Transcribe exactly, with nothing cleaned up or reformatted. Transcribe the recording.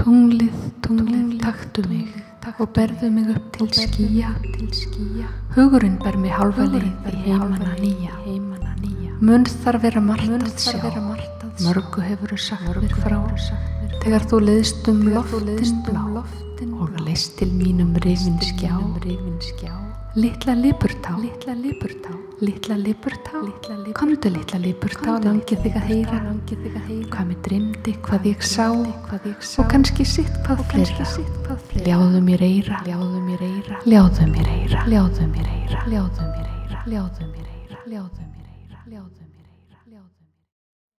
Tunglið, tunglið, taktu mig og berðu mig upp til skýja. Hugurinn ber mig hálfa leið í heimana nýja. Mun þar vera margt að sjá, mörgu hefurðu sagt mér frá, þegar þú leiðst um loftin blá og leist til mínum rifin skjá. Litla lipurtá, litla lipurtá, litla lipurtá, komdu litla lipurtá, langið þig að heyra, hvað mig dreymdi, hvað ég sá, og kannski sitt hvað fleira. Ljáðu mér eyra, ljáðu mér eyra, ljáðu mér eyra, ljáðu mér eyra, ljáðu mér eyra, ljáðu mér eyra, ljáðu mér eyra, ljáðu mér eyra.